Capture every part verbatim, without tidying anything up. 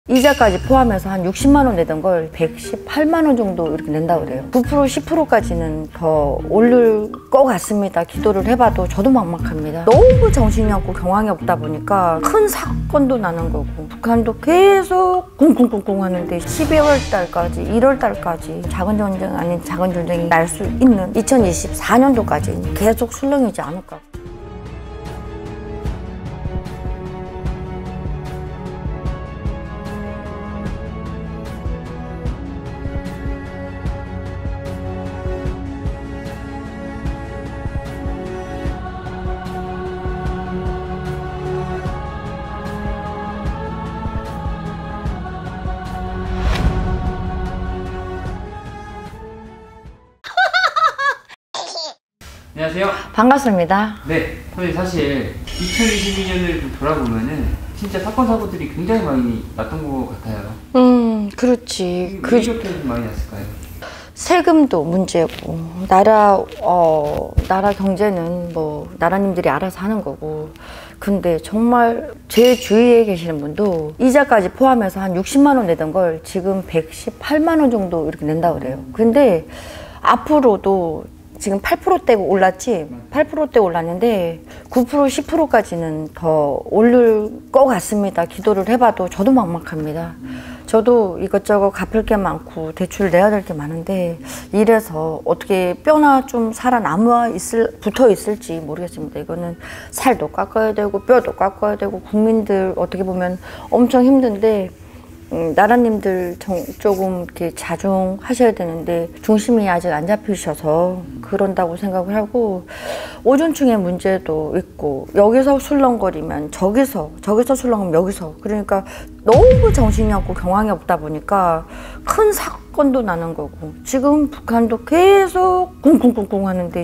이자까지 포함해서 한 육십만 원 내던 걸 백십팔만 원 정도 이렇게 낸다고 그래요. 구 퍼센트 십 퍼센트까지는 더 오를 것 같습니다. 기도를 해봐도 저도 막막합니다. 너무 정신이 없고 경황이 없다 보니까 큰 사건도 나는 거고, 북한도 계속 쿵쿵쿵쿵 하는데 십이월 달까지 일월 달까지 작은 전쟁 아닌 작은 전쟁이 날 수 있는 이천이십사 년도까지 계속 술렁이지 않을까. 안녕하세요. 반갑습니다. 네, 선생님 사실 이천이십이 년을 돌아보면은 진짜 사건 사고들이 굉장히 많이 났던 것 같아요. 음, 그렇지. 그 이렇게 좀 많이 났을까요? 세금도 문제고, 나라 어 나라 경제는 뭐 나라님들이 알아서 하는 거고. 근데 정말 제 주위에 계시는 분도 이자까지 포함해서 한 육십만 원 내던 걸 지금 백십팔만 원 정도 이렇게 낸다고 그래요. 근데 앞으로도 지금 팔 퍼센트대고 올랐지? 팔 퍼센트대 올랐는데 구 퍼센트 십 퍼센트까지는 더 오를 것 같습니다. 기도를 해봐도 저도 막막합니다. 저도 이것저것 갚을 게 많고 대출을 내야 될 게 많은데, 이래서 어떻게 뼈나 좀 살아남아 있을, 붙어 있을지 모르겠습니다. 이거는 살도 깎아야 되고 뼈도 깎아야 되고 국민들 어떻게 보면 엄청 힘든데, 음, 나라님들 정, 조금 이렇게 자중하셔야 되는데 중심이 아직 안 잡히셔서 그런다고 생각을 하고, 오존층의 문제도 있고, 여기서 술렁거리면 저기서 저기서 술렁하면 여기서, 그러니까 너무 정신이 없고 경황이 없다 보니까 큰 사건도 나는 거고, 지금 북한도 계속 쿵쿵쿵쿵 하는데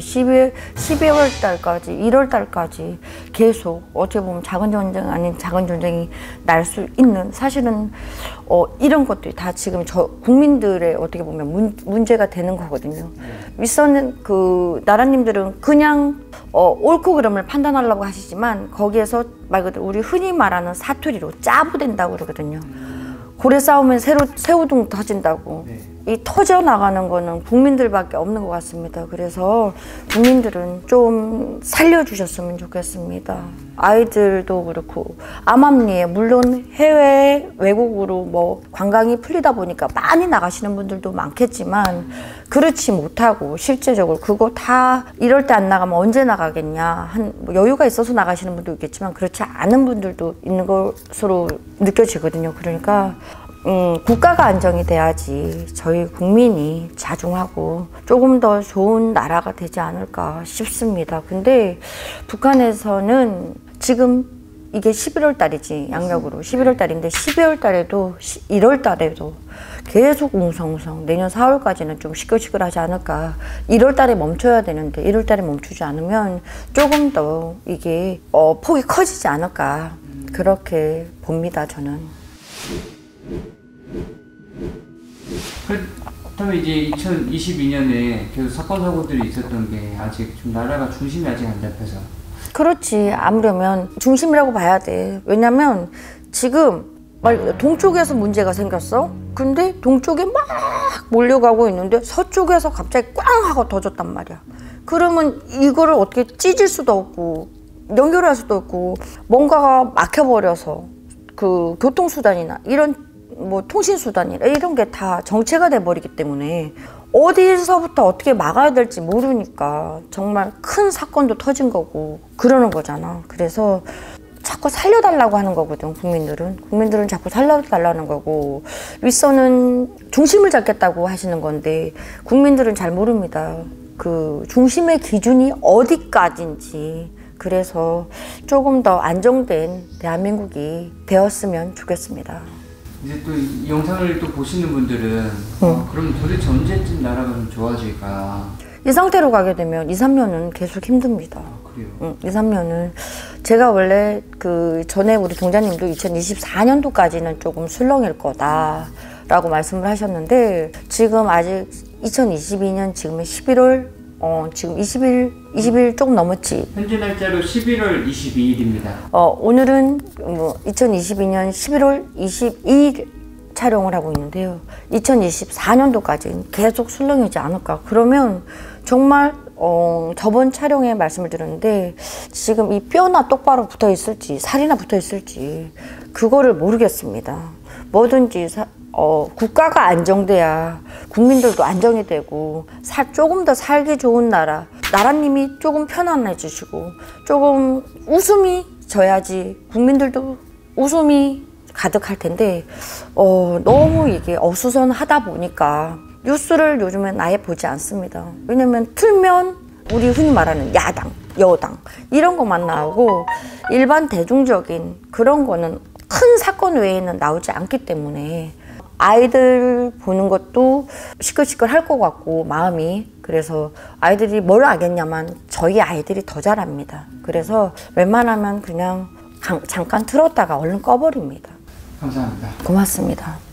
십이월 달까지 일월 달까지 계속 어떻게 보면 작은 전쟁 아닌 작은 전쟁이 날 수 있는, 사실은 어, 이런 것들이 다 지금 저 국민들의 어떻게 보면 문, 문제가 되는 거거든요. 윗선 그 나라님들은 그냥 어, 옳고 그름을 판단하려고 하시지만, 거기에서 말 그대로 우리 흔히 말하는 사투리로 짜부된다고 그러거든요. 고래 싸우면 새로, 새우등 터진다고. 네. 이 터져 나가는 거는 국민들밖에 없는 것 같습니다. 그래서 국민들은 좀 살려주셨으면 좋겠습니다. 아이들도 그렇고, 암암리에 물론 해외 외국으로 뭐 관광이 풀리다 보니까 많이 나가시는 분들도 많겠지만, 그렇지 못하고 실제적으로 그거 다 이럴 때 안 나가면 언제 나가겠냐, 한 뭐 여유가 있어서 나가시는 분도 있겠지만 그렇지 않은 분들도 있는 것으로 느껴지거든요. 그러니까 음, 국가가 안정이 돼야지 저희 국민이 자중하고 조금 더 좋은 나라가 되지 않을까 싶습니다. 근데 북한에서는 지금 이게 십일월 달이지, 양력으로 십일월 달인데 십이월 달에도 일월 달에도 계속 웅성웅성 내년 사월까지는 좀 시끌시끌하지 않을까. 일월 달에 멈춰야 되는데 일월 달에 멈추지 않으면 조금 더 이게 어, 폭이 커지지 않을까, 그렇게 봅니다, 저는. 그렇다면 이제 이천이십이 년에 계속 사건 사고들이 있었던 게 아직 좀 나라가 중심이 아직 안 잡혀서. 그렇지. 아무려면 중심이라고 봐야 돼. 왜냐면 지금 말 동쪽에서 문제가 생겼어. 근데 동쪽에 막 몰려가고 있는데 서쪽에서 갑자기 꽝 하고 터졌단 말이야. 그러면 이거를 어떻게 찢을 수도 없고 연결할 수도 없고, 뭔가가 막혀버려서 그 교통수단이나 이런 뭐 통신수단이나 이런 게 다 정체가 돼버리기 때문에 어디서부터 어떻게 막아야 될지 모르니까 정말 큰 사건도 터진 거고 그러는 거잖아. 그래서 자꾸 살려달라고 하는 거거든, 국민들은. 국민들은 자꾸 살려달라는 거고, 윗선은 중심을 잡겠다고 하시는 건데 국민들은 잘 모릅니다. 그 중심의 기준이 어디까지인지. 그래서 조금 더 안정된 대한민국이 되었으면 좋겠습니다. 이제 또 이 영상을 또 보시는 분들은 응. 어, 그럼 도대체 언제쯤 나라가 좀 좋아질까? 이 상태로 가게 되면 이, 삼 년은 계속 힘듭니다. 아, 그래요? 응, 이, 삼 년은. 제가 원래 그 전에 우리 동자님도 이천이십사 년도까지는 조금 술렁일 거다라고 말씀을 하셨는데, 지금 아직 이천이십이 년 지금은 십일월 어, 지금 이십 일, 이십 일 조금 넘었지. 현재 날짜로 십일월 이십이일입니다. 어, 오늘은 뭐 이천이십이 년 십일월 이십이일 촬영을 하고 있는데요. 이천이십사 년도까지 계속 술렁이지 않을까. 그러면 정말 어, 저번 촬영에 말씀을 드렸는데 지금 이 뼈나 똑바로 붙어 있을지 살이나 붙어 있을지 그거를 모르겠습니다. 뭐든지 사, 어, 국가가 안정돼야 국민들도 안정이 되고 살, 조금 더 살기 좋은 나라, 나라님이 조금 편안해지시고 조금 웃음이 져야지 국민들도 웃음이 가득할 텐데 어, 너무 이게 어수선하다 보니까 뉴스를 요즘엔 아예 보지 않습니다. 왜냐면 틀면 우리 흔히 말하는 야당, 여당 이런 것만 나오고 일반 대중적인 그런 거는 큰 사건 외에는 나오지 않기 때문에 아이들 보는 것도 시끌시끌 할 것 같고 마음이. 그래서 아이들이 뭘 알겠냐만 저희 아이들이 더 잘합니다. 그래서 웬만하면 그냥 잠깐 틀었다가 얼른 꺼버립니다. 감사합니다. 고맙습니다.